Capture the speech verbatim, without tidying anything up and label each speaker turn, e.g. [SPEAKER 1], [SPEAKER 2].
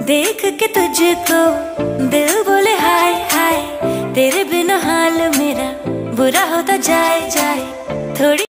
[SPEAKER 1] देख के तुझको दिल बोले हाय हाय, तेरे बिना हाल मेरा बुरा होता जाए जाए थोड़ी